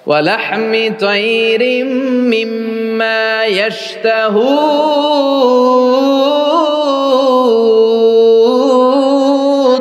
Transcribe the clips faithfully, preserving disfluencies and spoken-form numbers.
ওয়া লাহমি তায়রিম মিম্মা ইয়াশতাহুন।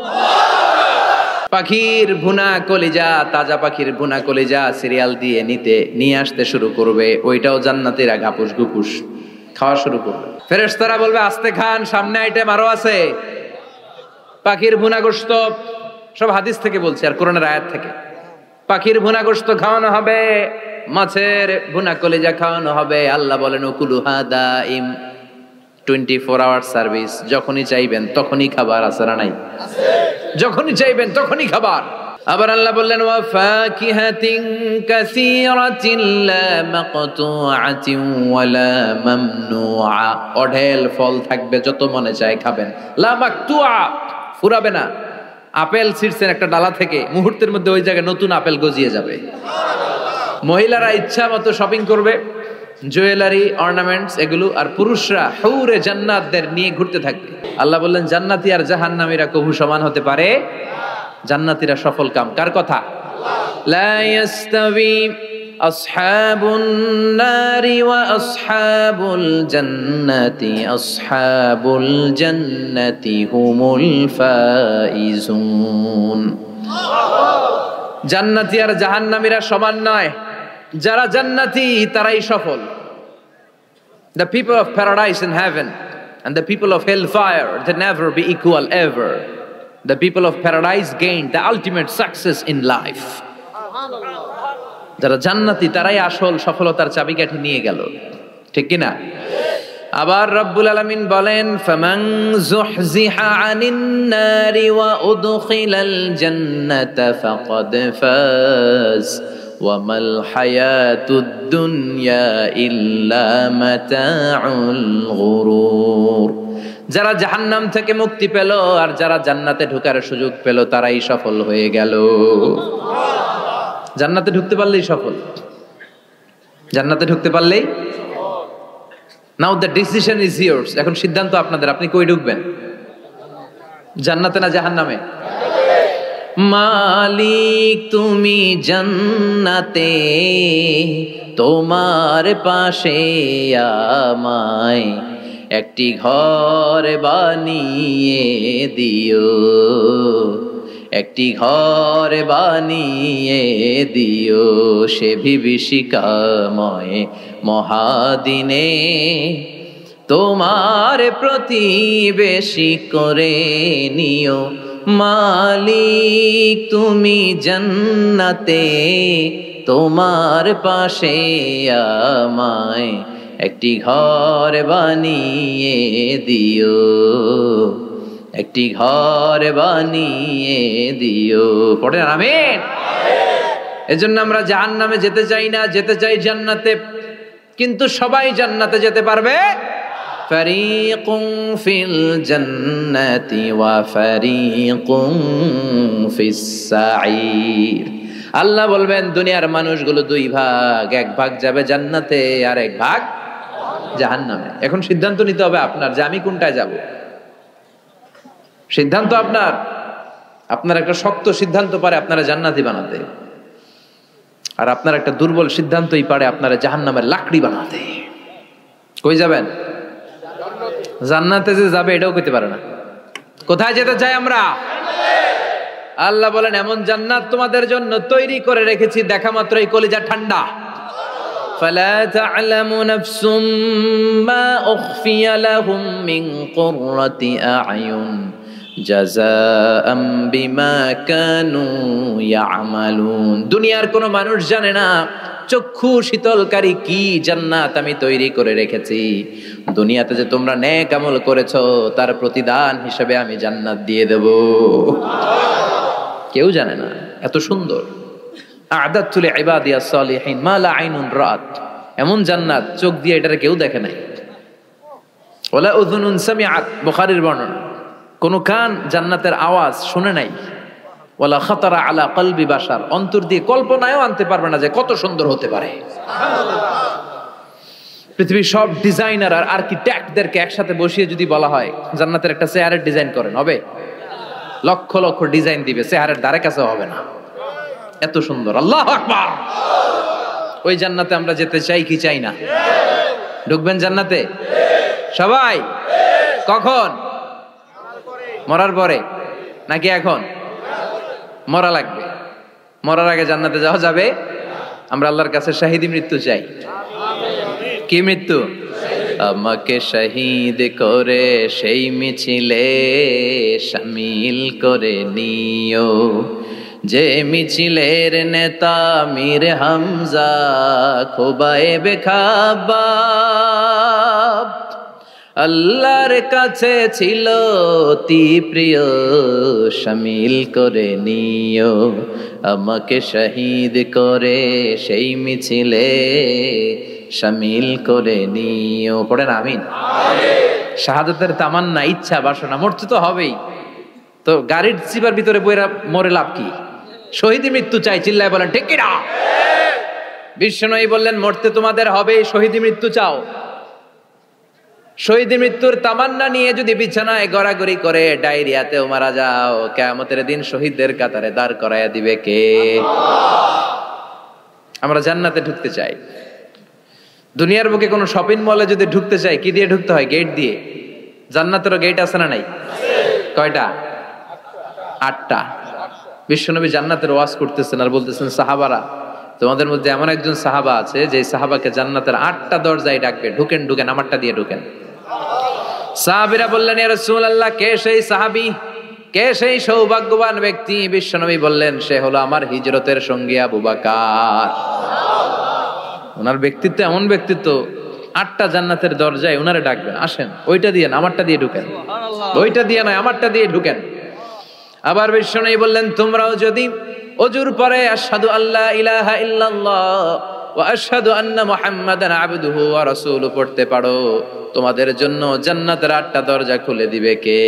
পাখির ভুনা কলিজা, তাজা পাখির ভুনা কলিজা সিরিয়াল দিয়ে নিতে নিয়ে আসতে শুরু করবে, ওইটাও জান্নাতীরা গাপুস গুপুস খাওয়া শুরু করবে। ফেরেশতারা বলবে আস্তে খান, সামনে আইটেম আরো আছে। পাখির ভুনা গোশত, সব হাদিস থেকে বলছি আর কোরআনের আয়াত থেকে। পাখির ভুনা গোশত খাওয়ানো হবে, মাছের ভুনা কলিজা খাওয়ানো হবে। আল্লাহ বলেন উকুলুহা দাইম, টোয়েন্টি ফোর আওয়ার সার্ভিস, যখনই চাইবেন তখনই খাবার। আছে না নাই? যখনই চাইবেন তখনই খাবার। আবার আল্লাহ বললেন ওয়া ফাকিহাতিন কাসীরাতিন লা মাকতুআতিন ওয়া লা মামনুআ, অঢেল ফল থাকবে, যত মনে চায় খাবেন। লা মাকতুআ, ফুরাবে না। আপেল ছিঁড়ছেন একটা ডালা থেকে, মুহূর্তের মধ্যে ওই জায়গায় নতুন আপেল গজিয়ে যাবে। মহিলারা ইচ্ছা মতো শপিং করবে, জুয়েলারি, অর্নামেন্টস এগুলো, আর পুরুষরা হুরে জান্নাতদের নিয়ে ঘুরতে থাকবে। আল্লাহ বললেন জান্নাতি আর জাহান্নামীরা কবু সমান হতে পারে? জান্নাতীরা সফল কাম। কার কথা? লা ইয়াস্তাবি আসহাবুন নারি ওয়া আসহাবুল জান্নাতি আসহাবুল জান্নাতি হুমুল ফাইজুন। জান্নাতি আর জাহান্নামীরা সমান নয়, যারা জান্নাতি তারাই সফল। The people of paradise in heaven and the people of hellfire, they never be equal ever. The people of paradise gained the ultimate success in life. যারা জান্নাতি তারাই আসল সফলতার চাবিকাঠি নিয়ে গেল, ঠিক কি না? আবার রব্বুল আলামিন বলেন ফামান যুহজিহা আনিন নারি ওয়া উদখিলাল জান্নাতা ফাকাদ ফাজ ওয়া মাল হায়াতুদ দুনিয়া ইল্লা মাতাউল গুরুর। যারা জাহান্নাম থেকে মুক্তি পেল আর যারা জান্নাতে ঢোকার সুযোগ পেল তারাই সফল হয়ে গেল। জান্নাতে ঢুকতে পারলেই সফল, জান্নাতে ঢুকতে পারলেই। Now the decision is yours. এখন সিদ্ধান্ত আপনাদের, আপনি কই ঢুকবেন? জান্নাতে না জাহান্নামে? মালিক তুমি জান্নাতে, তোমার পাশে আমায় একটি ঘর বানিয়ে দিও, একটি ঘর বানিয়ে দিও সে বিভীষিকাময় মহাদিনে, তোমার প্রতিবেশী করে নিও। মালিক তুমি জান্নাতে, তোমার পাশে আমায় একটি ঘর বানিয়ে দিও, একটি ঘর বানিয়ে দিও। পড়েন আমিন। এজন্য আমরা জাহান্নামে যেতে চাই না, যেতে চাই জান্নাতে। কিন্তু সবাই জান্নাতে যেতে পারবে? ফারিকুন ফিল জান্নাতি ওয়া ফারিকুন ফিস সাঈর। আল্লাহ বলবেন দুনিয়ার মানুষগুলো দুই ভাগ, এক ভাগ যাবে জান্নাতে আর এক ভাগ জাহান্নামে। এখন সিদ্ধান্ত নিতে হবে আপনার যে আমি কোনটায় যাব। সিদ্ধান্ত আপনার। আপনার একটা শক্ত সিদ্ধান্ত পারে আপনারা জান্নাতি বানাতে, আর আপনার একটা দুর্বল সিদ্ধান্তই পারে আপনারা জাহান্নামের লাকড়ি বানাতে। কই যাবেন? জান্নাতে যে যাবে এটাও কইতে পারে না। কোথায় যেতে চাই আমরা? আল্লাহ বলেন এমন জান্নাত তোমাদের জন্য তৈরি করে রেখেছি, দেখা মাত্রই কলিজা ঠান্ডা। ফালা তা'লামু নাফসুম মা উখফিয়া লাহুম মিন কুররাতি আ'য়ুন জাযাআম বিমা কানু ইয়া'মালুন। দুনিয়ার কোন মানুষ জানে না চক্ষু শীতলকারী কি জান্নাত আমি তৈরি করে রেখেছি। দুনিয়াতে যে তোমরা নেক আমল করেছো তার প্রতিদান হিসেবে আমি জান্নাত দিয়ে দেব। কেউ জানে না এত সুন্দর। আ'দাতু লিইবাদিয়াস সালিহিন মা লা আইনুন রাআত। এমন জান্নাত চোখ দিয়ে এটা কেউ দেখে নাই। ওয়ালা উযুনুন সামিআত, বুখারীর বর্ণনা। কোন কান জান্নাতের আওয়াজ শুনে নাই। ওয়ালা খাতারা আলা কলবি বাশার, অন্তর দিয়ে কল্পনায়ও আনতে পারবে না যে কত সুন্দর হতে পারে। পৃথিবীর সব ডিজাইনার আর আর্কিটেক্টদেরকে একসাথে বসিয়ে যদি বলা হয় জান্নাতের একটা চেয়ারের ডিজাইন করেন, হবে? লক্ষ লক্ষ ডিজাইন দিবে, চেয়ারের ধারে কাছে হবে না। এত সুন্দর। আল্লাহু আকবার। ওই জান্নাতে আমরা যেতে চাই কি চাই না? ঢুকবেন জান্নাতে সবাই? কখন? মরার পরে নাকি এখন? মরা লাগবে। মরার আগে জান্নাতে যাওয়া যাবে? আমরা আল্লাহর কাছে শাহিদি মৃত্যু চাই। কি মৃত্যু? আমাকে শহীদ করে সেই মিছিলে শামিল করে নিও, যে মিছিলের নেতা মীর হামজা খোবায়েবে খাব্বাব। আল্লাহর কাছে ছিল অতি প্রিয়, শামিল করে নিও আমাকে শহীদ করে সেই মিছিলে শামিল করে নিও। পড়েন আমিন। শাহাদাতের তামান্না, ইচ্ছা, বাসনা, মরতে তো হবেই, তো গাড়ির চিপার ভিতরে বইরা মরে লাভ কি? শহীদি মৃত্যু চাই, চিল্লায় বলেন ঠিক কিনা? বিশ্বনবী বললেন মরতে তোমাদের হবে, শহীদি মৃত্যু চাও। শহীদি মৃত্যুর তামান্না নিয়ে যদি বিছানায় গড়াগড়ি করে ডায়রিয়াতেও মারা যাও, কিয়ামতের দিন শহীদদের কাতারে দাঁড় করাইয়া দিবে কে? আমরা জান্নাতে ঢুকতে চাই। দুনিয়ার বুকে কোনো শপিং মলে যদি ঢুকতে চাই, কি দিয়ে ঢুকতে হয়? গেট দিয়ে। জান্নাতেরও গেট আছে না নাই? কয়টা? আটটা। বিশ্বনবী জান্নাতের ওয়াজ করতেছেন আর বলতেছেন, সাহাবারা, তোমাদের মধ্যে এমন একজন সাহাবা আছে যে সাহাবাকে জান্নাতের আটটা দরজায় ডাকবে, ঢুকেন ঢুকেন, আমারটা দিয়ে ঢুকেন। সাহাবীরা বললেন, ইয়া রাসূলুল্লাহ, কে সেই সাহাবী, কে সেই সৌভাগ্যবান ব্যক্তি? বিশ্বনবী বললেন, সে হলো আমার হিজরতের সঙ্গী আবু বকর। ওনার ব্যক্তিত্ব এমন ব্যক্তিত্ব, আটটা জান্নাতের দরজায় ওনারে ডাকবেন, আসেন ওইটা দিয়ে না, আমারটা দিয়ে ঢুকেন। ওইটা দিয়ে নয়, আমারটা দিয়ে ঢুকেন। আবার বিশ্বনবী বললেন, তোমরাও যদি ওযুর পরে আশহাদু আল্লা ইলাহা ইল্লাল্লাহ ওয়া আশহাদু আন্না মুহাম্মাদান আবদুহু ওয়া রাসূলুহু পড়তে পারো, তোমাদের জন্য জান্নাতের আটটা দরজা খুলে দিবে কে?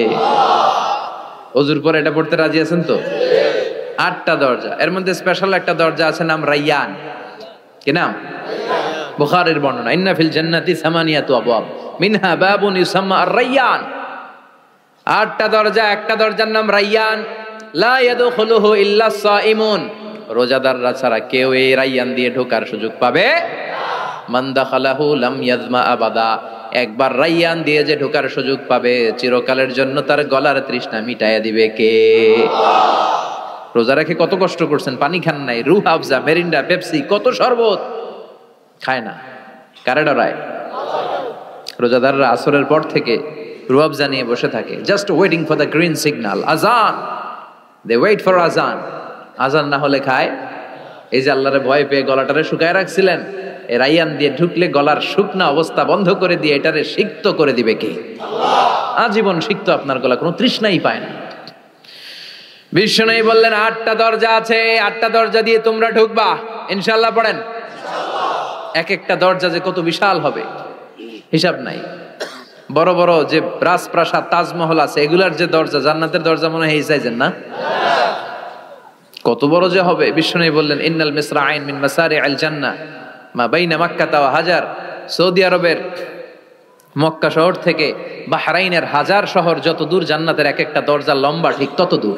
ওযুর পরে এটা পড়তে রাজি আছেন তো? আটটা দরজা, এর মধ্যে স্পেশাল একটা দরজা আছে, নাম রায়্যান। কি নাম? বুখারীর বর্ণনা, ইন্না ফিল জান্নাতি সামানিয়াতু আবওয়াব মিনহা বাবুন ইউসাম্মা আর-রায়্যান। আটটা দরজা, একটা দরজার নাম রায়্যান। লা ইয়াদখুলুহু ইল্লা সাইমুন, রোজাদাররা ছাড়া কেউ এই রায়্যান দিয়ে ঢোকার সুযোগ পাবে না। মান দাখালাহু লাম ইয়াজমা আবাদা, একবার রায়্যান দিয়ে যে ঢোকার সুযোগ পাবে, চিরকালের জন্য তার গলার তৃষ্ণা মিটাইয়া দিবে কে? রোজা রেখে কত কষ্ট করছেন, পানি খান নাই, রুহ আফজা, মেরিন্ডা, পেপসি, কত শরবত খায় না, কারে ডরায়? রোজাদাররা আসরের পর থেকে রুহ আফজা নিয়ে বসে থাকে, just waiting for the green signal, আজান। দে ওয়েট ফর আজান। আজান না হলে খায়। এই যে আল্লাহরে ভয় পেয়ে গলাটারে শুকায় রাখছিলেন, এই রায়্যান দিয়ে ঢুকলে গলার শুকনা অবস্থা বন্ধ করে দিয়ে এটারে সিক্ত করে দিবে কে? আল্লাহ। আজীবন সিক্ত আপনার গলা, কোনো তৃষ্ণাই পায় না। বিশ্বনবী বললেন, আটটা দরজা আছে, আটটা দরজা দিয়ে তোমরা ঢুকবা ইনশাআল্লাহ। পড়েন ইনশাআল্লাহ। এক একটা দরজা যে কত বিশাল হবে হিসাব নাই। বড় বড় যে রাজপ্রাসাদ, তাজমহল আছে, এগুলার যে দরজা, জান্নাতের দরজা মনে হয় এই সাইজের না? কত বড় যে হবে। বিশ্বনবী বললেন, ইন্নাল মিসরাইন মিন মাসারিআল জান্নাহ মা বাইনা মাক্কাহ ওয়া হাজার। সৌদি আরবের মক্কা শহর থেকে বাহরাইনের হাজার শহর যত দূর, জান্নাতের এক একটা দরজা লম্বা ঠিক তত দূর।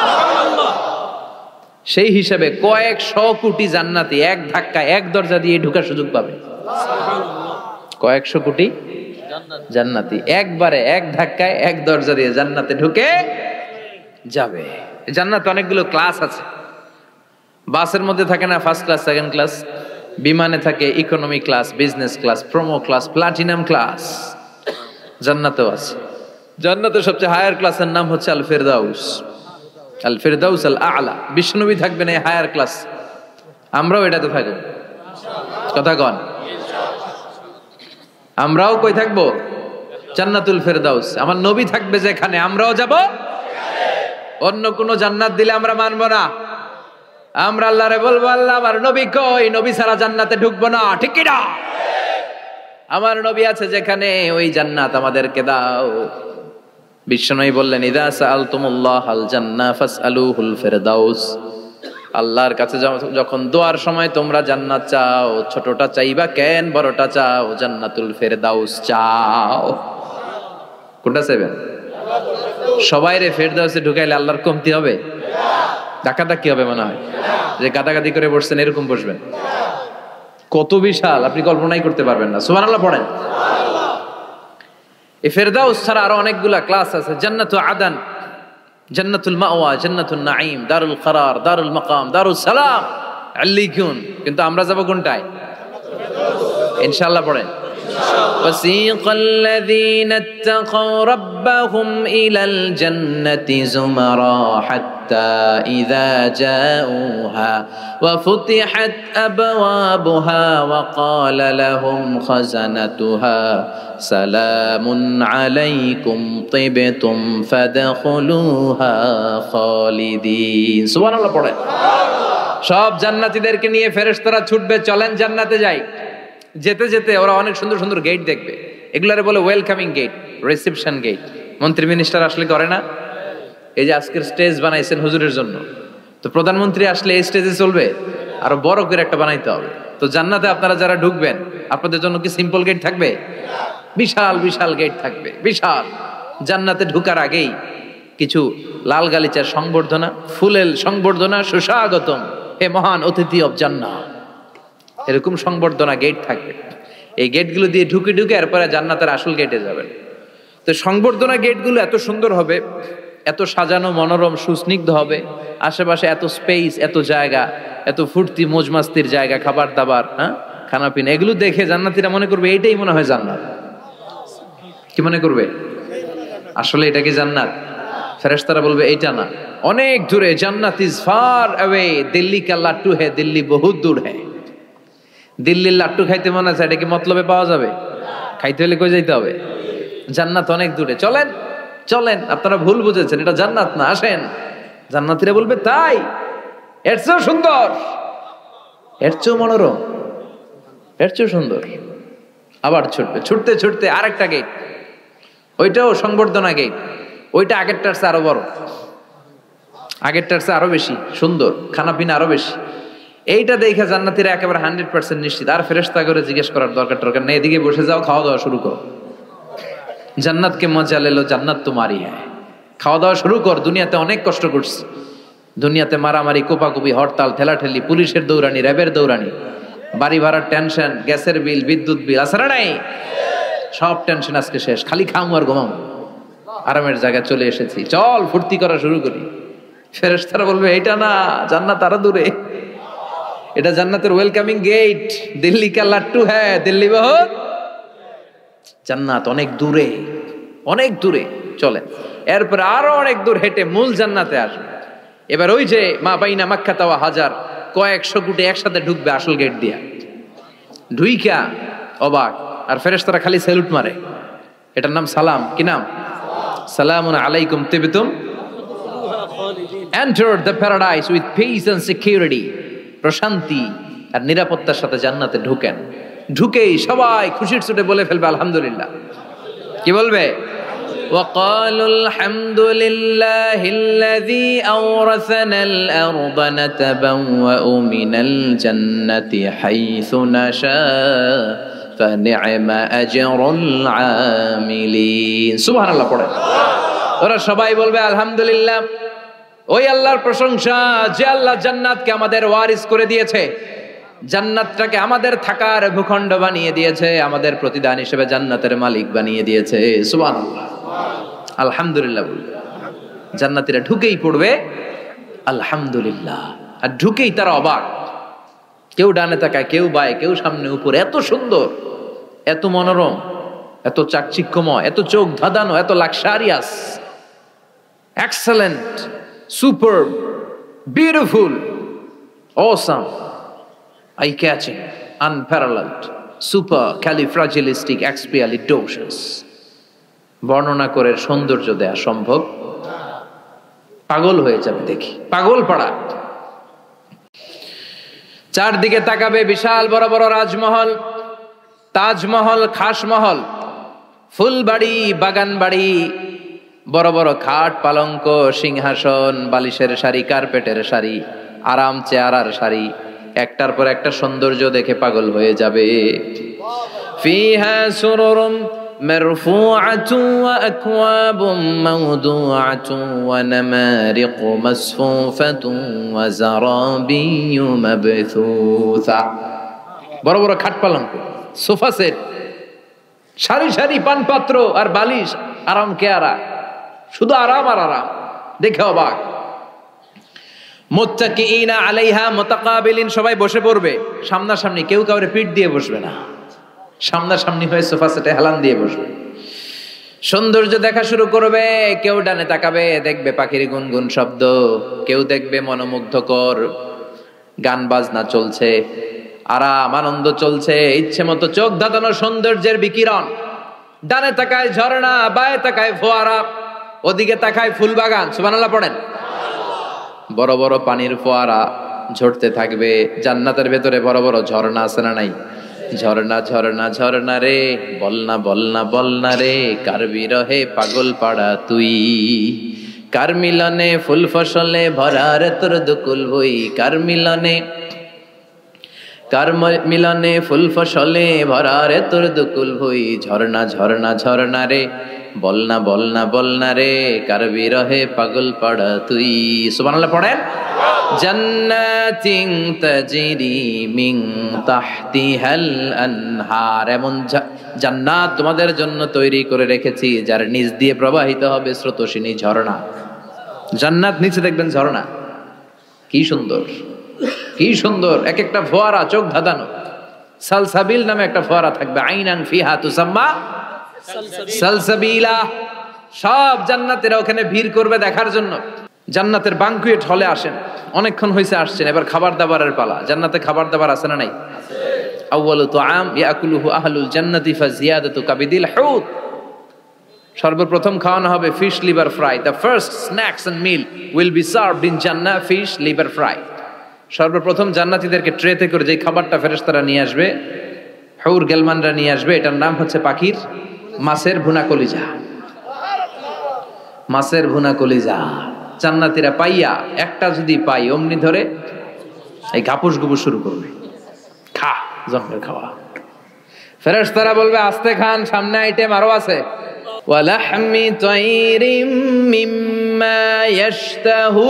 সেই হিসাবে কয়েকশো কোটি জান্নাতি এক ধাক্কায় এক দরজা দিয়ে ঢোকার সুযোগ পাবে। কয়েকশো কোটি জান্নাতি একবারে এক ধাক্কায় এক দরজা দিয়ে জান্নাতে ঢুকে যাবে। জান্নাতে অনেকগুলো ক্লাস আছে। বাসের মধ্যে থাকে না ফার্স্ট ক্লাস, সেকেন্ড ক্লাস? বিমানে থাকে economy class, business class, promo class, platinum class. জান্নাতেও আছে। জান্নাতের সবচেয়ে হায়ার ক্লাসের নাম হচ্ছে আল ফিরদাউস। আল ফিরদাউস আল আলা। বিশ্বনবী থাকবেন এই হায়ার ক্লাস, আমরাও এটাতে থাকবো। কথা কন, আমরাও কই থাকবো? জান্নাতুল ফিরদাউস। আমার নবী থাকবে যেখানে, আমরাও যাব। অন্য কোন জান্নাত দিলে আমরা মানবো না। আমরা আল্লাহরে বলবো, আল্লাহ আমার নবী কই? নবী ছাড়া জান্নাতে ঢুকবো না, ঠিক কি না? আমার নবী আছে যেখানে, ওই জান্নাত আমাদেরকে দাও। বিশ্বনবী বললেন, ইযা সাআলতুমুল্লাহাল জান্নাহ ফাসআলুহুল ফিরদাউস। আল্লাহর কাছে যখন দোয়ার সময় তোমরা জান্নাত চাও, ছোটটা চাইবা কেন, বড়টা চাও, জান্নাতুল ফিরদাউস চাও। কোনটা চাইবেন? সবাইরে ফিরদাউসে ঢুকাইলে আল্লাহর কমতি হবে? ধাক্কাধাক্কি হবে মনে হয়, যে গাদাগাদি করে বসছেন এরকম বসবেন। কত বিশাল আপনি কল্পনাই করতে পারবেন না। সুবহানাল্লাহ পড়েন। এই ফেরদাউস ছাড়া আরো অনেকগুলা ক্লাস আছে। জান্নাতু আদান, জান্নাতুল মাওয়া, জান্নাতুন নাঈম, দারুল করার, দারুল মাকাম, দারুস সালাম, আল্লিকুন। কিন্তু আমরা যাব কোনটায়? ইনশাআল্লাহ পড়েন। وسيق الذين اتقوا ربهم إلى الجنة زمرا حتى إذا جاءوها وفتحت أبوابها وقال لهم خزنتها سلام عليكم طبتم فادخلوها خالدين। سبحان الله পড়েন। সব জান্নাতীদেরকে নিয়ে ফেরেশতারা ছুটবে, চলেন জান্নাতে যাই। যেতে যেতে ওরা অনেক সুন্দর সুন্দর গেট দেখবে, এগুলারে বলে ওয়েলকামিং গেট, রিসেপশন গেট। মন্ত্রী মিনিস্টার আসলে করে না? এই যে আজকের স্টেজ বানাইছেন হুজুরের জন্য, তো প্রধানমন্ত্রী আসলে এই স্টেজে চলবে, আরো বড় করে একটা বানাইতে হবে। তো জান্নাতে আপনারা যারা ঢুকবেন, আপনাদের জন্য কি সিম্পল গেট থাকবে? বিশাল বিশাল গেট থাকবে, বিশাল। জান্নাতে ঢুকার আগেই কিছু লাল গালিচার সংবর্ধনা, ফুলেল সংবর্ধনা, সুস্বাগতম হে মহান অতিথি অব জান্নাত, এরকম সংবর্ধনা গেট থাকবে। এই গেটগুলো দিয়ে ঢুকে ঢুকে এরপরে জান্নাতের আসল গেটে যাবেন। তো সংবর্ধনা গেটগুলো এত সুন্দর হবে, এত সাজানো মনোরম সুস্নিগ্ধ হবে, আশেপাশে এত স্পেস, এত জায়গা, এত ফুর্তি মজমাস্তির জায়গা, খাবার দাবার, হ্যাঁ খানা পিনা, এগুলো দেখে জান্নাতীরা মনে করবে এইটাই মনে হয় জান্নাত। কি মনে করবে? আসলে এটা কি জান্নাত? ফেরেশতারা বলবে এইটা না, অনেক দূরে। জান্নাত ইজ ফার অ্যাওয়ে, দিল্লি কা লাট্টু হে, দিল্লি বহুত দূর হে। দিল্লির লাট্টু খাইতে মনে আছে, এটা কি মতলবে পাওয়া যাবে? খাইতে হলে কই যাইতে হবে? জান্নাত অনেক দূরে, চলেন চলেন। আপনারা ভুল বুঝেছেন, এটা জান্নাত না, আসেন। জান্নাতীরা বলবে তাই? এর চেয়েও সুন্দর, এর চেয়েও মনোরম, এর চেয়েও সুন্দর। আবার ছুটবে, ছুটতে ছুটতে আরেকটা গেট, ওইটাও সংবর্ধনা গেট। ওইটা আগেরটার চেয়ে আরো বড়, আগেরটার চেয়ে আরো বেশি সুন্দর, খানা পিনা আরো বেশি। এইটা দেখে জান্নাতীরা একেবারে হান্ড্রেড পার্সেন্ট নিশ্চিত, আর ফেরেশতা করে জিজ্ঞেস করার দরকার টরকার নেই, এদিকে বসে যাও, খাওয়া দাওয়া শুরু করো। জান্নাতকে মজা লেলো, জান্নাত তোমারই হ্যাঁ, খাওয়া দাওয়া শুরু কর। দুনিয়াতে অনেক কষ্ট করছি, দুনিয়াতে মারামারি, কোপাকুপি, হরতাল, ঠেলাঠেলি, পুলিশের দৌড়ানি, র্যাবের দৌড়ানি, বাড়ি ভাড়ার টেনশন, গ্যাসের বিল, বিদ্যুৎ বিল, আসলে নাই, সব টেনশন আজকে শেষ, খালি খামু আর ঘুমাম, আরামের জায়গায় চলে এসেছি, চল ফুর্তি করা শুরু করি। ফেরেশতারা বলবে এইটা না, জান্নাত আরো দূরে, এটা জান্নাতের ওয়েলকামিং গেট, দিল্লি কা লাট্টু হ্যাঁ, দিল্লি বহুত, জান্নাত অনেক দূরে, অনেক দূরে। চলেন এরপর আরো অনেক দূর হেঁটে মূল জান্নাতে আসবে। এবার ওই যে মা বাইনা মাক্কা তাওয়া হাজার, কয়েকশো কোটি একসাথে ঢুকবে আসল গেট দিয়া, ঢুইকা অবাক, আর ফেরেশতারা খালি স্যালুট মারে। এটার নাম সালাম। কি নাম? সালামুন আলাইকুম তিবতুম, enter the paradise with peace and security, প্রশান্তি আর নিরাপত্তার সাথে জান্নাতে ঢুকেন। ঢুকেই সবাই খুশির চোটে বলে ফেলবে আলহামদুলিল্লাহ। কি বলবে? وقالوا الحمد لله الذي أورثنا الأرض نتبوأ من الجنة حيث نشاء فنعم أجر العاملين। সুবহান আল্লাহ পড়ে ওরা সবাই বলবে আলহামদুলিল্লাহ, ওই আল্লাহর প্রশংসা যে আল্লাহ জান্নাতকে আমাদের ওয়ারিস করে দিয়েছে, জান্নাতটাকে আমাদের থাকার ভূখণ্ড বানিয়ে দিয়েছে, আমাদের প্রতিদান হিসেবে জান্নাতের মালিক বানিয়ে দিয়েছে। সুবহানাল্লাহ, আলহামদুলিল্লাহ বলবে। জান্নাতীরা ঢুকেই পড়বে আলহামদুলিল্লাহ, আর ঢুকেই তারা অবাক, কেউ ডানে তাকায়, কেউ বায়ে, কেউ সামনে উপরে, এত সুন্দর, এত মনোরম, এত চাকচিক্যময়, এত চোখ ধাঁধানো, এত luxurious, excellent, superb, beautiful, awesome, eye-catching, unparalleled, supercalifragilisticexpialidocious। বর্ণনা করে সৌন্দর্য দেয়া সম্ভব? পাগল হয়ে যাবে দেখি, পাগল পাড়া। চারদিকে তাকাবে, বিশাল বড় বড় রাজমহল, তাজমহল, খাসমহল, ফুলবাড়ি, বাগান বাড়ি, বড় বড় খাট, পালঙ্ক, সিংহাসন, বালিশের সারি, কার্পেটের সারি, আরাম চেয়ারার সারি, একটার পর একটা সৌন্দর্য দেখে পাগল হয়ে যাবে। ফিহা সুরুরুম مرفوعة وأكواب موضوعة ونمارق مصفوفة وزرابي مبثوثة বড় বড় খাট পালঙ্ক সোফা সেট সারি সারি পানপাত্র আর বালিশ আরাম কেয়ারা শুধু আরাম আর আরাম দেখে অবাক মুত্তাকিইনা আলাইহা মুতাকাবিলিন সবাই বসে পড়বে সামনাসামনি কেউ কাউরে পিঠ দিয়ে বসবে না সামনাসামনি হয়ে সোফা সেটে হেলান দিয়ে বসবে সৌন্দর্য দেখা শুরু করবে কেউ ডানে তাকাবে দেখবে পাখির গুনগুন শব্দ কেউ দেখবে মনোমুগ্ধকর গান বাজনা চলছে আরাম আনন্দ চলছে ইচ্ছে মতো চোখ ধাঁধানো সৌন্দর্যের বিকিরণ ডানে তাকায় ঝর্ণা বায়ে তাকায় ফোয়ারা ওদিকে তাকায় ফুল বাগান সুবহানাল্লাহ পড়েন বড় বড় পানির ফোয়ারা ঝরতে থাকবে জান্নাতের ভেতরে বড় বড় ঝর্ণা আছে না নাই ঝর্ণা ঝর্ণা ঝর্ণা রে বলনা বলনা বলনা রে কার বিরহে পাগল পাড়া তুই কার মিলনে ফুল ফসলে ভরা রে তোর দুকুল বই কার মিলনে কার মিলনে ফুল ফসলে ভরা রে তোর দুকুল ভুই ঝর্ণা ঝর্ণা ঝর্ণা রে বলনা বলনা বলনা রে কার বিরহে পাগল পাড়া তুই সুবহানাল্লাহ পড়েন জান্নাতিন তাজরি মিন তাহতিহাল আনহার এমন জান্নাত তোমাদের জন্য তৈরি করে রেখেছি যার নিচ দিয়ে প্রবাহিত হবে স্রোতস্বিনী ঝর্ণা জান্নাত নিচে দেখবেন ঝর্ণা কি সুন্দর কি সুন্দর এক একটা ফোয়ারা চোখ ধাঁধানো সালসাবিল নামে একটা ফোয়ারা থাকবে আইনান ফিহা তুসাম্মা সালসাবিলা সব জান্নাতীরা ওখানে ভিড় করবে দেখার জন্য জান্নাতের বানকুয়েট হলে আসেন অনেকক্ষণ হয়েছে আসছেন এবার খাবার দাবারের পালা জান্নাতে খাবার দাবার আছে না নাই আউয়ালু তুআম ইয়াকুলুহু আহলুল জান্নাতি ফাজিয়াদাতু কাবিদিল হুত সর্বপ্রথম খাওয়ানো হবে fish liver fry the first snacks and meal will be served in জান্নাহ ফিশ লিভার ফ্রাই সর্বপ্রথম জান্নাতীদেরকে ট্রেতে করে যে খাবারটা ফেরেশতারা নিয়ে আসবে হুর গেলমানরা নিয়ে আসবে এটার নাম হচ্ছে পাখির মাছের ভুনা কলিজা মাছের ভুনা কলিজা জান্নাতীরা পাইয়া একটা যদি পাই অমনি ধরে এই গাপুস গুপুস শুরু করবে খা জন্মের খাওয়া ফেরেশতারা বলবে আস্তে খান সামনে আইটেম আরো আছে ওয়ালাহমি তাইরিম মিম্মা ইয়াশতাহু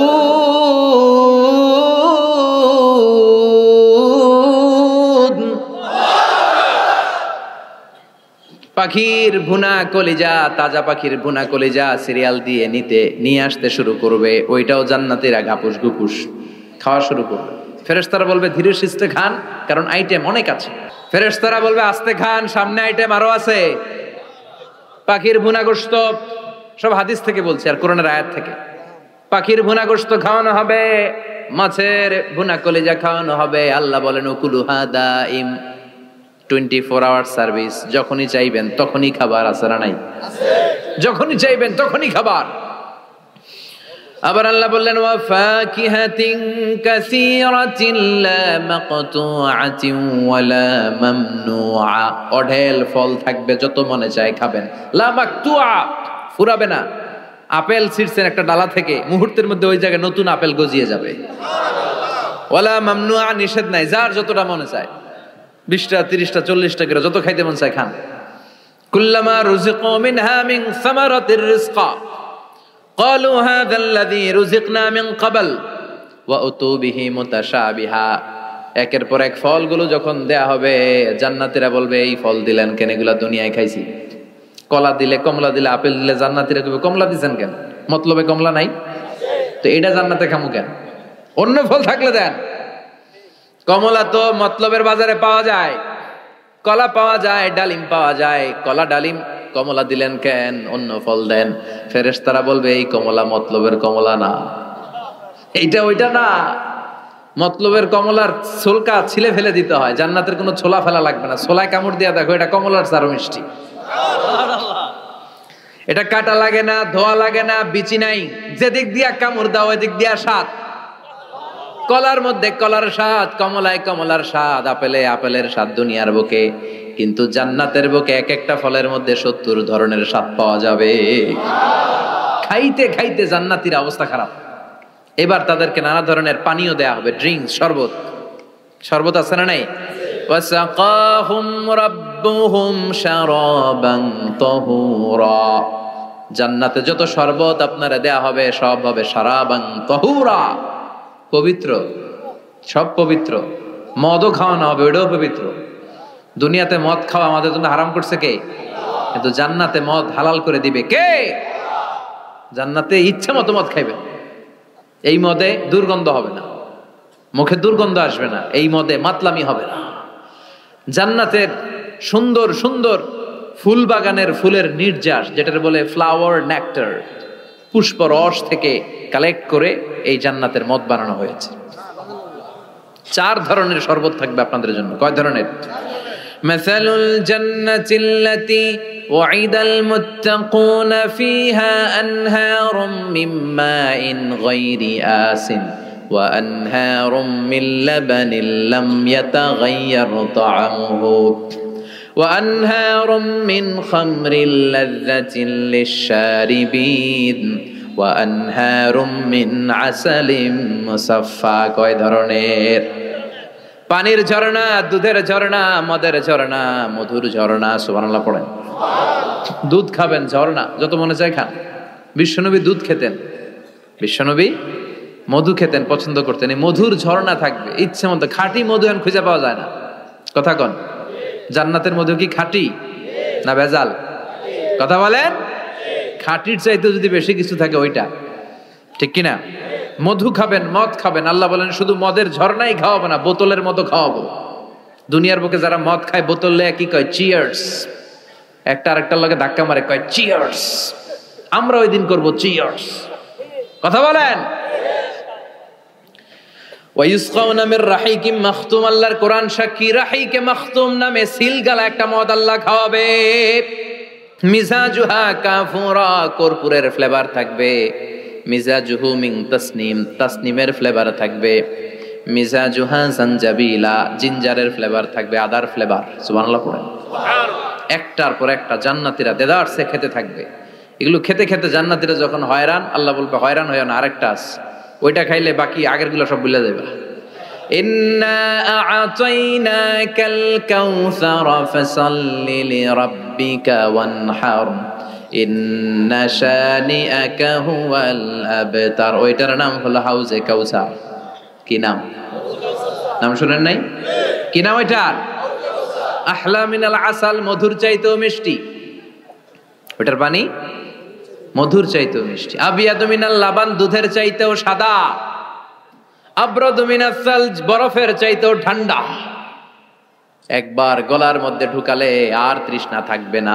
পাখির ভুনা কলিজা তাজা পাখির ভুনা কলিজা সিরিয়াল দিয়ে নিতে নিয়ে আসতে শুরু করবে ওইটাও জান্নাতীরা গাপুস গুপুস খাওয়া শুরু করবে ফেরেশতারা বলবে ধীরে সুস্থে খান কারণ আইটেম অনেক আছে ফেরেশতারা বলবে আস্তে খান সামনে আইটেম আরো আছে পাখির ভুনা গোশত সব হাদিস থেকে বলছে আর কোরআনের আয়াত থেকে পাখির ভুনা গোশত খাওয়ানো হবে মাছের ভুনা কলিজা খাওয়ানো হবে আল্লাহ বলেন উকুলুহা দাইম টোয়েন্টি ফোর আওয়ার সার্ভিস যখনই চাইবেন তখনই খাবার আছে না নাই যখনই চাইবেন তখনই খাবার আবার আল্লাহ বললেন ওয়া ফাকিহাতিন কাসীরাতিন লা মাকতুআতিন ওয়ালা মামনুআ অঢেল ফল থাকবে যত মনে চায় খাবেন লা মাকতুআ ফুরাবে না আপেল ছিঁড়ছেন একটা ডালা থেকে মুহূর্তের মধ্যে ওই জায়গায় নতুন আপেল গজিয়ে যাবে ওয়ালা মামনুআ নিষেধ নাই যার যতটা মনে চায় বিশটা তিরিশটা চল্লিশটা করে যত খাইতে মন চায় খান কুল্লামা রুজিকু মিনহা মিন সামারাতির রিজকা ক্বালু হাযা আল্লাযী রুজিকনা মিন ক্বাবল ওয়া উতু বিহি মুতাশাবিহা একের পর এক ফলগুলো যখন দেয়া হবে জান্নাতীরা বলবে এই ফল দিলেন কেন এগুলা দুনিয়ায় খাইছি কলা দিলে কমলা দিলে আপেল দিলে জান্নাতীরা কইবে কমলা দিবেন কেন মতলবে কমলা নাই তো এটা জান্নাতে খামু কেন অন্য ফল থাকলে দেন কমলা তো মতলবের বাজারে পাওয়া যায় কলা পাওয়া যায় ডালিম পাওয়া যায় কলা ডালিম কমলা দিলেন কেন অন্য ফল দেন ফেরেশতারা বলবে এই কমলা মতলবের কমলা না এইটা ওইটা না মতলবের কমলার ছোলকা ছিলে ফেলে দিতে হয় জান্নাতের কোনো ছোলা ফেলা লাগবে না ছোলায় কামড় দিয়া দেখো এটা কমলার চারো মিষ্টি এটা কাটা লাগে না ধোয়া লাগে না বিচি নাই যেদিক দিয়া কামড় দাও এদিক দিয়া স্বাদ কলার মধ্যে কলার স্বাদ কমলায় কমলার স্বাদ আপেলে আপেলের স্বাদ দুনিয়ার বুকে কিন্তু জান্নাতের বুকে এক একটা ফলের মধ্যে সত্তর ধরনের স্বাদ পাওয়া যাবে খাইতে খাইতে জান্নাতীর অবস্থা খারাপ এবার তাদেরকে নানা ধরনের পানীয় দেয়া হবে ড্রিঙ্কস শরবত শরবত আছে না নাই ওয়াসাকাহুম রাব্ব রাব্বুহুম শারাবান তাহুরা, জান্নাতে যত শরবত আপনারা দেয়া হবে সব হবে শারাবান তাহুরা, পবিত্র, সব পবিত্র। মদও খাওয়ানো হবে, ওটাও পবিত্র। দুনিয়াতে মদ খাওয়া আমাদের জন্য হারাম করছে কে? কিন্তু জান্নাতে মদ হালাল করে দিবে কে? জান্নাতে ইচ্ছা মতো মদ খাইবে। এই মদে দুর্গন্ধ হবে না, মুখে দুর্গন্ধ আসবে না, এই মদে মাতলামি হবে না। জান্নাতের সুন্দর সুন্দর ফুল বাগানের ফুলের নির্যাস, যেটার বলে ফ্লাওয়ার নেক্টার, পুষ্প রস থেকে কালেক্ট করে এই জান্নাতের মদ বানানো হয়েছে। চার ধরনের শরবত থাকবে আপনাদের জন্য। কয় ধরনের? মাসালুল জান্নাতিল্লাতী ওয়াইদাল মুত্তাকুনা ফিহা আনহারুম মিন মাইন গায়রি আসিন ওয়া আনহারুম মিন লাবানিন লাম ইয়াতাগায়্যার তা'আমুহু ওয়া আনহারুম মিন খামরিল লাযযাতিন লিশ-শারিবিন ওয়া আনহারুম মিন আসালিম মুসাফফা। কয় ধরনের? পানির ঝর্ণা, দুধের ঝর্ণা, মদের ঝর্ণা, মধুর ঝর্ণা। সুবহানাল্লাহ পড়েন। দুধ খাবেন, ঝর্ণা যত মনে চায় খান। বিশ্বনবী দুধ খেতেন, বিশ্বনবী মধু খেতেন, পছন্দ করতেন। এই মধুর ঝর্ণা থাকবে ইচ্ছে মতো। খাঁটি মধু এখন খুঁজে পাওয়া যায় না। কথা কন, জান্নাতের মধু কি খাঁটি না ভেজাল? কথা বলেন। খাঁটির চাইতে যদি বেশি কিছু থাকে ওইটা, ঠিক কিনা? মধু খাবেন, মদ খাবেন। আল্লাহ বলেন শুধু মদের ঝর্ণাই খাওয়াবো না, বোতলের মতো খাওয়াবো। দুনিয়ার বুকে যারা মদ খায় বোতল লেয়া কি কয়? চিয়ার্স। একটা আরেকটার লগে ধাক্কা মারে, কয় চিয়ার্স। আমরা ওই দিন করবো চিয়ার্স। কথা বলেন। ওয়ায়ুসকাউনা মির রাহিকিম মাখতুম, আল্লাহর কোরআন সাক্ষী, রাহিকে মাখতুম নামে সিলগালা একটা মদ আল্লাহ খাওয়াবে। মিজাজুহা কাফুরা, কর্পূরের ফ্লেভার থাকবে। মিজাজুহু মিন তাসনিম, তাসনিমের ফ্লেভার থাকবে। মিজাজুহা জানজাবিলা, জিঞ্জারের ফ্লেভার থাকবে, আদার ফ্লেভার। সুবহানাল্লাহ পড়েন। একটার পর একটা জান্নাতীরা দেদারসে খেতে থাকবে। এগুলো খেতে খেতে জান্নাতীরা যখন হয়রান, আল্লাহ বলবে হয়রান হয়ে না, আরেকটা আছে, ওইটা খাইলে বাকি আগেরগুলো সব ভুলে যাবে। ইন্না আ'তাইনাকাল কাউসার ফাসাল্লি লিরাব্বিকা ওয়ানহার ইন্না শানিআকা হুয়াল আবতার। ওইটার নাম হলো হাউজে কাউসার। কি নাম? নাম শুনেন নাই? কি নাম ওইটার? আহলা মিনাল আসাল, মধুর চাইতেও মিষ্টি। ওইটার পানি মধুর চাইতেও মিষ্টি। আবিয়াদু মিনাল লাবান, দুধের চাইতেও সাদা। আবরাদু মিনাস সালজ, বরফের চাইতেও ঠান্ডা। একবার গলার মধ্যে ঢুকালে আর তৃষ্ণা থাকবে না।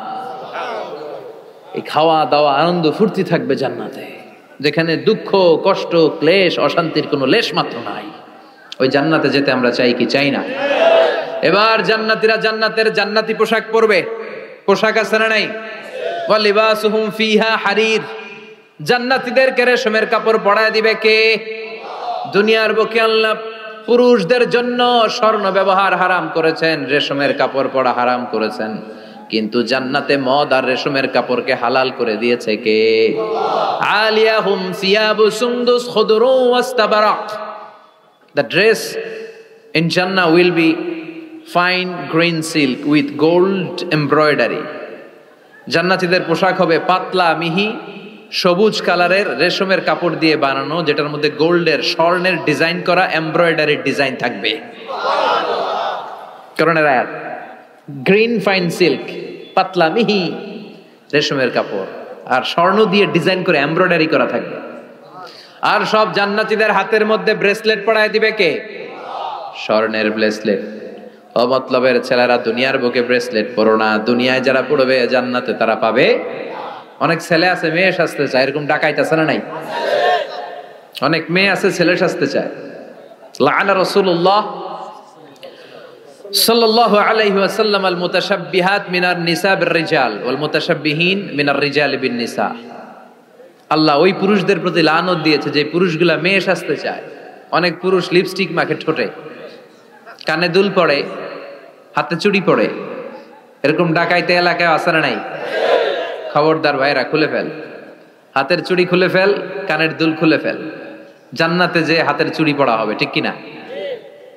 এই খাওয়া দাওয়া আনন্দ ফুর্তি থাকবে জান্নাতে, যেখানে দুঃখ কষ্ট ক্লেশ অশান্তির কোনো লেশ মাত্র নাই। ওই জান্নাতে যেতে আমরা চাই কি চাই না? এবার জান্নাতীরা জান্নাতের জান্নাতি পোশাক পরবে। পোশাক আছে না নাই? ওয়া লিবাসুহুম ফিহা হারির, জান্নাতীদেরকে রেশমের কাপড় পরায় দিবে কে? দুনিয়ার বুকে আল্লাহ পুরুষদের জন্য স্বর্ণ ব্যবহার হারাম করেছেন, রেশমের কাপড় পরা হারাম করেছেন, কিন্তু জান্নাতে মদ আর রেশমের কাপড়কে হালাল করে দিয়েছে কে? আলিয়াহুম সিয়াবু সুন্দুস খুদরু ওয়াস্তাবারাক। The dress in Jannah will be fine green silk with gold embroidery. জান্নাতীদের পোশাক হবে পাতলা মিহি সবুজ কালারের রেশমের কাপড় দিয়ে বানানো, যেটার মধ্যে গোল্ডের স্বর্ণের ডিজাইন করা এমব্রয়ডারি ডিজাইন থাকবে। করণের আয়াত, গ্রিন ফাইন সিল্ক, পাতলা মিহি রেশমের কাপড় আর স্বর্ণ দিয়ে ডিজাইন করে এমব্রয়ডারি করা থাকবে। আর সব জান্নাতীদের হাতের মধ্যে ব্রেসলেট পরায় দিবে কে? স্বর্ণের ব্রেসলেট। ও মতলবের ছেলেরা দুনিয়ার বুকে ব্রেসলেট পরো না, দুনিয়ায় যারা পড়বে জান্নাতে তারা পাবে। অনেক ছেলে আছে মেয়ে সাজতে চায়, এরকম ডাকাইত আছে না নাই? অনেক মেয়ে আছে ছেলে সাজতে চায়। লাআনা রাসূলুল্লাহ সাল্লাল্লাহু আলাইহি ওয়াসাল্লাম আল মুতাশাব্বিহাত মিনার নিসা বির রিজাল ওয়াল মুতাশাব্বিহিন মিনার রিজাল বিন নিসা। আল্লাহ ওই পুরুষদের প্রতি লানত দিয়েছে যে পুরুষগুলা মেয়ে সাজতে চায়। অনেক পুরুষ লিপস্টিক মাখে ঠোঁটে, কানে দুল পড়ে, হাতে চুড়ি পড়ে। এরকম ডাকাইতে এলাকায় আছে না নাই? খবরদার ভাইরা, খুলে ফেল, হাতের চুড়ি খুলে ফেল, কানের দুল খুলে ফেল। জান্নাতে যে হাতের চুড়ি পড়া হবে, ঠিক কিনা?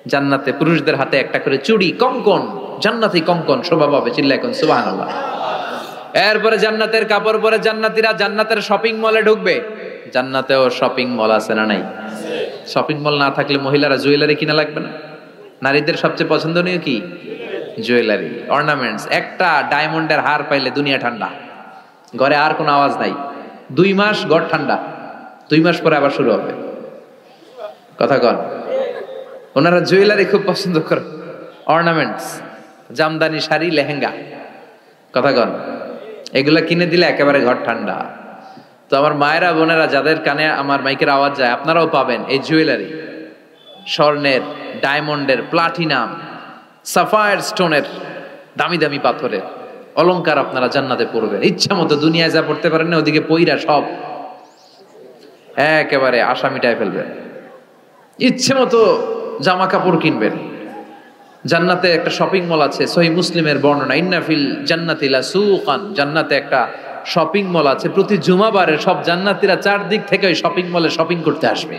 জান্নাতে পুরুষদের হাতে একটা করে চুড়ি, কঙ্কন, জান্নাতি কঙ্কন শোভা পাবে। চিল্লায় কোন সুবহানাল্লাহ। এরপরে জান্নাতের কাপড় পরে জান্নাতীরা জান্নাতের শপিং মলে ঢুকবে। জান্নাতেও শপিং মল আছে না নাই? শপিং মল না থাকলে মহিলারা জুয়েলারি কিনা লাগবে না? নারীদের সবচেয়ে পছন্দনীয় কি? Jewellery, ornaments. একটা ডায়মন্ডের হার পাইলে দুনিয়া ঠান্ডা, ঘরে আর কোনো আওয়াজ নাই। দুই মাস ঘর ঠান্ডা, দুই মাস পরে আবার শুরু হবে। কথা কন। ওনারা জুয়েলারি খুব পছন্দ করে, অর্নামেন্টস, জামদানি শাড়ি, লেহেঙ্গা। কথা কন। এগুলা কিনে দিলে একেবারে ঘর ঠান্ডা। তো আমার মায়েরা বোনেরা যাদের কানে আমার মাইকের আওয়াজ যায়, আপনারাও পাবেন এই জুয়েলারি, স্বর্ণের, ডায়মন্ডের, প্লাটিনাম, সাফায়ার স্টোনের, দামি দামি পাথরের অলংকার আপনারা জান্নাতে পড়বেন। ইচ্ছা মতো দুনিয়ায় যা পড়তে পারেন না, ওদিকে পইরা সব একেবারে আশা মিটায় ফেলবেন। ইচ্ছে মতো জামা কাপড় কিনবেন। জান্নাতে একটা শপিং মল আছে, সহিহ মুসলিমের বর্ণনা, ইন্না ফিল জান্নাতি লাসুকান, জান্নাতে একটা শপিং মল আছে। প্রতি জুমাবারে সব জান্নাতীরা চারদিক থেকে ওই শপিং মলে শপিং করতে আসবে।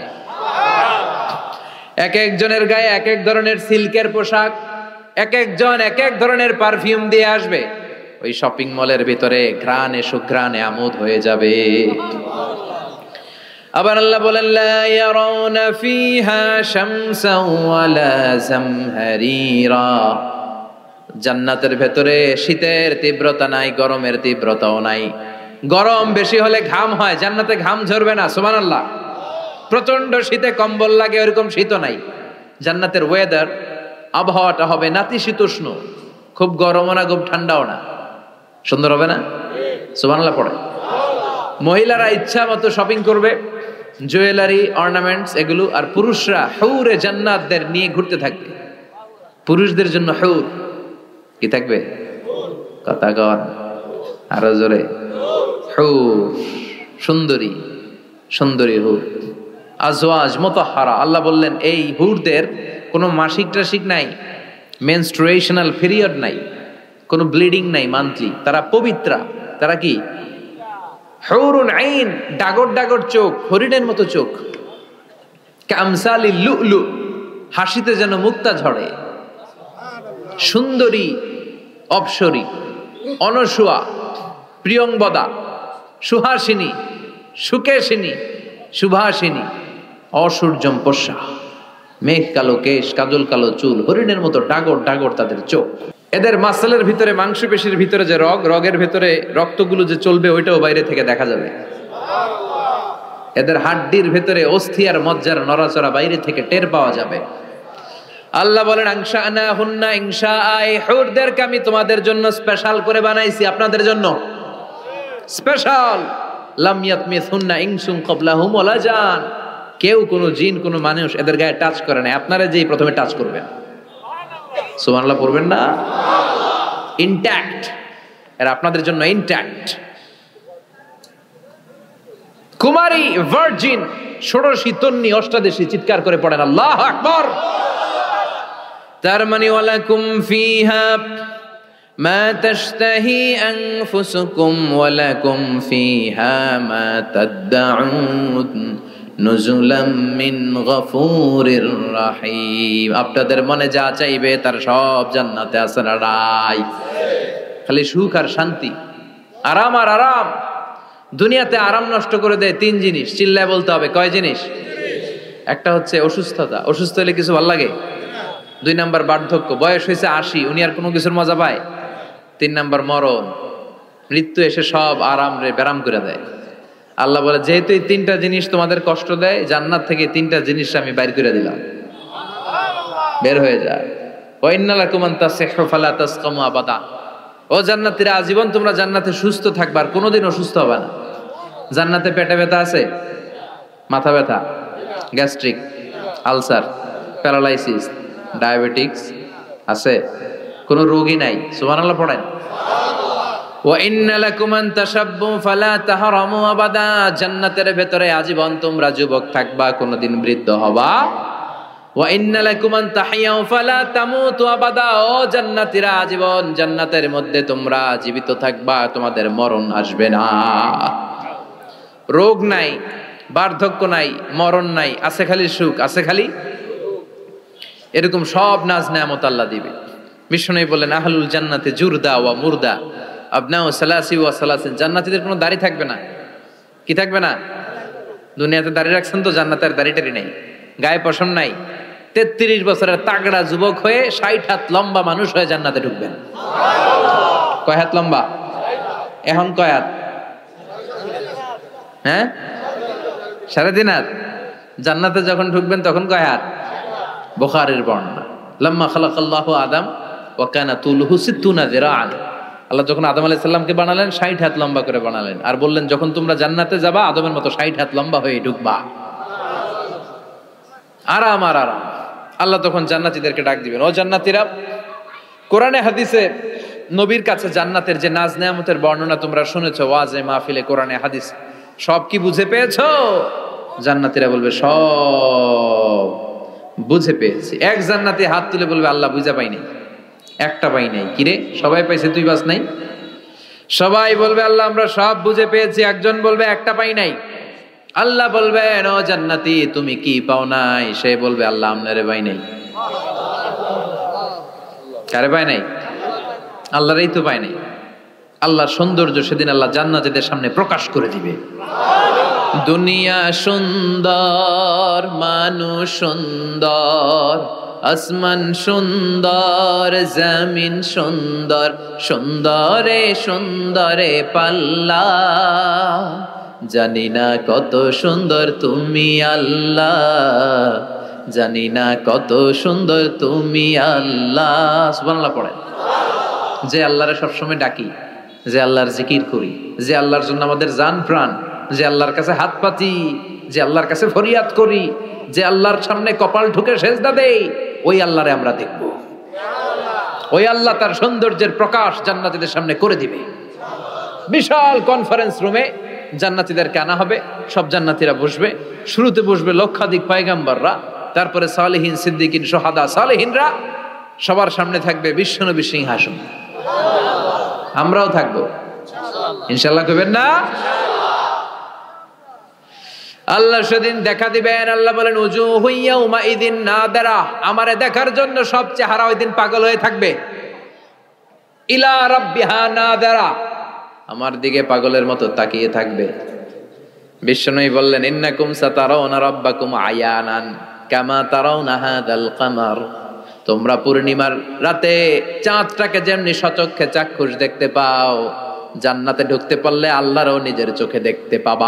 এক একজনের গায়ে এক এক ধরনের সিল্কের পোশাক, এক একজন এক এক ধরনের পারফিউম দিয়ে আসবে। ওই শপিং মলের ভিতরে ঘ্রাণে সুঘ্রাণে আমোদ হয়ে যাবে। আবার আল্লাহ বলেন, লা ইয়ারাউনা ফিহা শামসান ওয়ালা জামহারিরা, জান্নাতের ভেতরে শীতের তীব্রতা নাই, গরমের তীব্রতাও নাই। গরম বেশি হলে ঘাম হয়, জান্নাতে ঘাম ঝরবে না। সুবহানাল্লাহ। প্রচন্ড শীতে কম্বল লাগে, ওরকম শীত নাই। জান্নাতের ওয়েদার, আবহাওয়াটা হবে নাতিশীতোষ্ণ, খুব গরমও না খুব ঠান্ডাও না। সুন্দর হবে না? সুবহানাল্লাহ পড়ে। মহিলারা ইচ্ছা মতো শপিং করবে, জুয়েলারি, অর্নামেন্টস এগুলো। আর পুরুষরা হুরে জান্নাতদের নিয়ে ঘুরতে থাকবে। পুরুষদের জন্য হুর কি থাকবে? কথা কন আরো জোরে। হুর, সুন্দরী, সুন্দরী হুর, আজওয়াজ মুতাহহারা। আল্লাহ বললেন এই হুরদের কোনো মাসিক টাসিক নাই, মেনস্ট্রুয়েশনাল পিরিয়ড নাই, কোনো ব্লিডিং নাই মান্থলি। তারা পবিত্রা। তারা কি? হুরুন আইন, ডাগর ডাগর চোখ, হরিণের মতো চোখ। কামসালি লুলু, হাসিতে যেন মুক্তা ঝরে। সুন্দরী, অপসরী, অনসুয়া, প্রিয়ংবদা, সুহাসিনী, সুকেশিনী, সুভাসিনী, অসূর্যম পোষা, মেঘ কালো কেশ, কাজল কালো চুল, হরিণের মতো ডাগর ডাগর তাদের চোখ। এদের মাসলের ভিতরে, মাংসপেশির ভিতরে যে রগ, রগের ভিতরে রক্তগুলো যে চলবে ওইটাও বাইরে থেকে দেখা যাবে। এদের হাড্ডির ভিতরে অস্থি আর মজ্জার নড়াচড়া বাইরে থেকে টের পাওয়া যাবে। আল্লাহ বলেন, আনশানা হুন্না ইনশাআ, হুরদেরকে আমি তোমাদের জন্য স্পেশাল করে বানাইছি, আপনাদের জন্য স্পেশাল। লাম ইয়াতমিসুন্না ইনসুন ক্বাবলাহুম ওয়ালা জান, কেউ কোনো জিন কোনো মানুষ এদের গায়ে টাচ করে না। আপনারা যেই প্রথমে টাচ করবেন, সুবহানাল্লাহ পড়বেন না? ইনট্যাক্ট, এরা আপনাদের জন্য ইনট্যাক্ট। কুমারী, ভার্জিন, ষোড়শী, তন্নি, অষ্টাদশী, চিৎকার করে পড়েন আল্লাহু আকবার। তার মানে ওয়ালাকুম ফিহা মা তাশতাহি আনফুসুকুম ওয়ালাকুম ফিহা মা তাদউন নুজুলাম মিন গফুরির রহিম। আপনাদের মনে যা চাইবে তার সব জান্নাতে আছে না নাই? খালি সুখ আর শান্তি, আরাম আর আরাম। দুনিয়াতে আরাম নষ্ট করে দেয় তিন জিনিস, চিল্লায় বলতে হবে। কয় জিনিস? একটা হচ্ছে অসুস্থতা, অসুস্থ হলে কিছু ভালো লাগে। দুই নাম্বার বার্ধক্য, বয়স হয়েছে আশি, উনি আর কোনো কিছুর মজা পায়। তিন নাম্বার মরণ, মৃত্যু এসে সব আরাম রে ব্যারাম করে দেয়। আল্লাহ বলে, যেহেতু এই তিনটা জিনিস তোমাদের কষ্ট দেয়, জান্নাত থেকে তিনটা জিনিস আমি বাইর করে দিলাম, বের হয়ে যায়। ওয়া ইন্না লাকুম আন তাসিহু ফালা তাসকামু আবাদা। ও জান্নাতীরা, আজীবন তোমরা জান্নাতে সুস্থ থাকবে, আর কোনোদিন অসুস্থ হবে না। জান্নাতে পেটে ব্যথা আছে, মাথা ব্যথা, গ্যাস্ট্রিক, আলসার, প্যারালাইসিস, ডায়াবেটিক্স আছে? কোনো রোগই নাই। সুবহানাল্লাহ পড়েন। ওয়া ইন্না লাকুম আন তাশাব্বু ফালা তাহরামু আবাদা। জান্নাতের ভেতরে আজীবন তোমরা যুবক থাকবা, কোনোদিন বৃদ্ধ হবা। ওয়া ইন্না লাকুম আন তাহইয়াউ ফালা তামুতু আবাদা। ও জান্নাতীরা, আজীবন জান্নাতের মধ্যে তোমরা জীবিত থাকবা, তোমাদের মরণ আসবে না। রোগ নাই, বার্ধক্য নাই, মরণ নাই, আছে খালি সুখ, আছে খালি এরকম সব নাজ নেয়ামত আল্লাহ দিবে। বিষ্ণু বললেন আহলুল জান্নাতে জুরদা ওয়া মুরদা আবনাউ সালাসি ওয়া সালাসিন, জান্নাতীদের কোনো দাড়ি থাকবে না। কি থাকবে না? দুনিয়াতে দাড়ি রাখছেন তো, জান্নাতের দাড়ি টাড়ি নাই, গায়ে পশম নাই। তেত্রিশ বছরের তাগড়া যুবক হয়ে ষাট হাত লম্বা মানুষ হয়ে জান্নাতে ঢুকবেন। কয় হাত লম্বা? এখন কয় হাত? হ্যাঁ, সাড়ে তিন হাত। জান্নাতে যখন ঢুকবেন তখন কয় হাত? বুখারীর বর্ণনা, লাম্মা খালাকাল্লাহু আদম ওয়া কানা তুলুহু সিত্তুনা যিরাআন। আল্লাহ যখন আদম আলাইহিস সালামকে বানালেন ষাট হাত লম্বা করে বানালেন, আর বললেন যখন তোমরা জান্নাতে যাবা আদমের মতো ষাট হাত লম্বা হয়ে ঢুকবা। আরাম আর আরাম। আল্লাহ তখন জান্নাতীদেরকে ডাক দিবেন, ও জান্নাতীরা, কোরআনে হাদিসে নবীর কাছে জান্নাতের যে নাজ নেয়ামতের বর্ণনা তোমরা শুনেছো ওয়াজে মাহফিলে কোরআনে হাদিস, সব কি বুঝে পেয়েছো? জান্নাতীরা বলবে সব বুঝে পেয়েছি। এক জান্নাতি হাত তুলে বলবে আল্লাহ বুঝা পাই নাই, একটা পাই নাই। কিরে সবাই পাইছে, তুই বাস নাই? সবাই বলবে আল্লাহ আমরা সব বুঝে পেয়েছি। একজন বলবে একটা পাই নাই। আল্লাহ বলবেন ও জান্নাতি তুমি কি পাও নাই? সে বলবে আল্লাহ আমনারে পাই নাই। কারে পাই নাই? আল্লাহরই তো পাই নাই। আল্লাহর সৌন্দর্য সেদিন আল্লাহ জান্নাতীদের সামনে প্রকাশ করে দিবে। দুনিয়া সুন্দর, মানুষ সুন্দর, আসমান সুন্দর, জমিন সুন্দর, সুন্দরে সুন্দরে পাল্লা, জানি না কত সুন্দর তুমি আল্লাহ, জানি না কত সুন্দর তুমি আল্লাহ। সুবহানাল্লাহ পড়েন। যে আল্লাহরে সবসময় ডাকি, যে আল্লাহর জিকির করি, যে আল্লাহর জন্য আমাদের জান প্রাণ, যে আল্লাহর কাছে হাত পাতি, যে আল্লাহর কাছে ফরিয়াদ করি, যে আল্লাহর সামনে কপাল ঢুকে সেজদা দেই, ওই আল্লাহরে আমরা দেখব। ওই আল্লাহ তার সৌন্দর্যের প্রকাশ জান্নাতীদের সামনে করে দিবে। বিশাল কনফারেন্স রুমে জান্নাতীদেরকে আনা হবে, সব জান্নাতীরা বসবে। শুরুতে বসবে লক্ষাধিক পয়গম্বররা, তারপরে সালেহিন, সিদ্দিকিন, শুহাদা, সালেহিনরা। সবার সামনে থাকবে বিশ্বনবী সিংহাসন। আমরাও থাকবো ইনশাআল্লাহ, কইবেন না? আল্লাহ সেদিন দেখা দিবেন। আল্লাহ বলেন উজুহু ইয়াউমা ইযিন নাদিরা, আমারে দেখার জন্য সব চেহারা ওই দিন পাগল হয়ে থাকবে। ইলা রাব্বিহা নাদিরা, আমার দিকে পাগলের মতো তাকিয়ে থাকবে। বিশ্বনবী বললেন ইন্নাকুম সাতারাউনা রাব্বাকুম আয়ানান কামা তারাউনা হাদাল কামার, তোমরা পূর্ণিমার রাতে চাঁদটাকে যেমনি সচক্ষে চাক্ষুষ দেখতে পাও, জান্নাতে ঢুকতে পারলে আল্লাহরও নিজের চোখে দেখতে পাবা।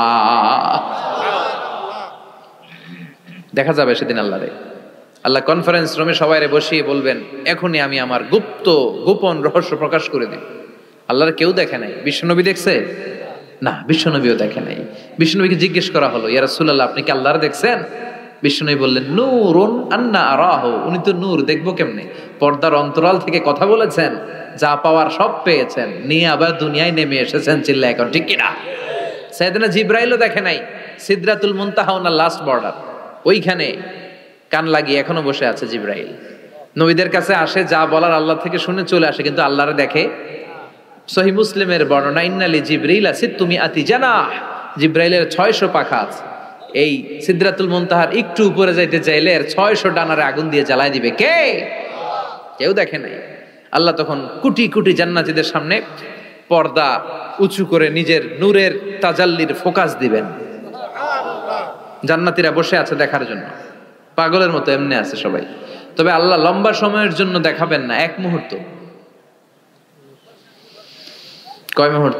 দেখা যাবে সেদিন আল্লাহরে। আল্লাহ কনফারেন্স রুমে সবাইরে বসিয়ে বলবেন এখনই আমি আমার গুপ্ত গোপন রহস্য প্রকাশ করে দিই। আল্লাহর কেউ দেখে নাই। বিশ্বনবী দেখছে না? বিশ্বনবীও দেখে নাই। বিশ্বনবীকে জিজ্ঞেস করা হলো ইয়া রাসূলুল্লাহ আপনি কি আল্লাহর দেখছেন? বিশ্বনবী বললেন নূরুন আন্না আরাহু, উনি তো নূর, দেখবো কেমনে? পর্দার অন্তরাল থেকে কথা বলেছেন, যা পাওয়ার সব পেয়েছেন, নিয়ে আবার দুনিয়ায় নেমে এসেছেন। চিল্লা এখন ঠিক কিনা? সাইয়েদনা জিবরাইলও দেখে নাই। সিদরাতুল মুনতাহা ওনার লাস্ট বর্ডার, ওইখানে কান লাগিয়ে এখনো বসে আছে জিবরাইল। নবীদের কাছে আসে, যা বলার আল্লাহ থেকে শুনে চলে আসে, কিন্তু আল্লাহরে দেখে। সহিহ মুসলিমের বর্ণনা ইন্নালি জিবরিলা সিত্তুমি আতি জানাহ, জিবরাইলের ছয়শো পাখা আছে। এই সিদরাতুল মুনতাহার একটু উপরে যাইতে চাইলে এর ছয়শো ডানারে আগুন দিয়ে জ্বালায় দিবে কে? কেউ দেখে নাই। আল্লাহ তখন কোটি কোটি জান্নাতীদের সামনে পর্দা উঁচু করে নিজের নূরের তাজাল্লির ফোকাস দিবেন। জান্নাতীরা বসে আছে দেখার জন্য, পাগলের মতো এমনি আছে সবাই। তবে আল্লাহ লম্বা সময়ের জন্য দেখাবেন না, এক মুহূর্ত। কয় মুহূর্ত?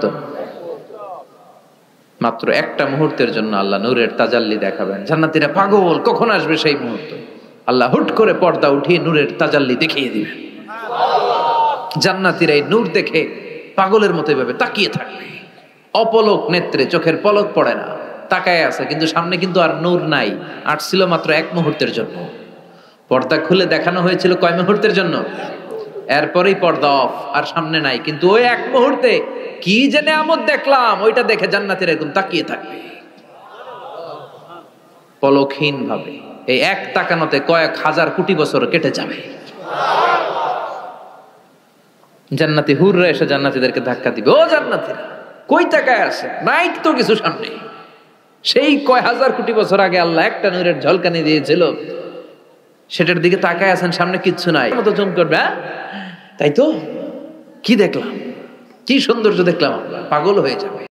মাত্র একটা মুহূর্তের জন্য আল্লাহ নূরের তাজাল্লি দেখাবেন। জান্নাতীরা পাগল, কখন আসবে সেই মুহূর্ত। আল্লাহ হুট করে পর্দা উঠিয়ে নূরের তাজাল্লি দেখিয়ে দিবেন। জান্নাতীরা এই নূর দেখে পাগলের মতো এভাবে তাকিয়ে থাকবে, অপলক নেত্রে, চোখের পলক পড়ে না, তাকায় আছে। কিন্তু সামনে কিন্তু আর নূর নাই, আসছিল মাত্র এক মুহূর্তের জন্য। পর্দা খুলে দেখানো হয়েছিল কয় মুহূর্তের জন্য? এরপরেই পর্দা অফ, আর সামনে নাই। কিন্তু ওই এক মুহূর্তে কি যে নেয়ামত দেখলাম, ওইটা দেখে জান্নাতীরা এরকম তাকিয়ে থাকবে পলকহীন ভাবে। এই এক তাকানোতে কয়েক হাজার কোটি বছর কেটে যাবে। জান্নাতি হুররা এসে জান্নাতীদেরকে ধাক্কা দিবে, ও জান্নাতীরা কই তাকায় আছে? নাই তো কিছু সামনে। সেই কয় হাজার কোটি বছর আগে আল্লাহ একটা নূরের ঝলকানি দিয়েছিল, সেটার দিকে তাকায় আছেন, সামনে কিচ্ছু নাই, মতো জম করবে। হ্যাঁ তাই তো, কি দেখলাম, কি সৌন্দর্য দেখলাম, পাগল হয়ে যাবে।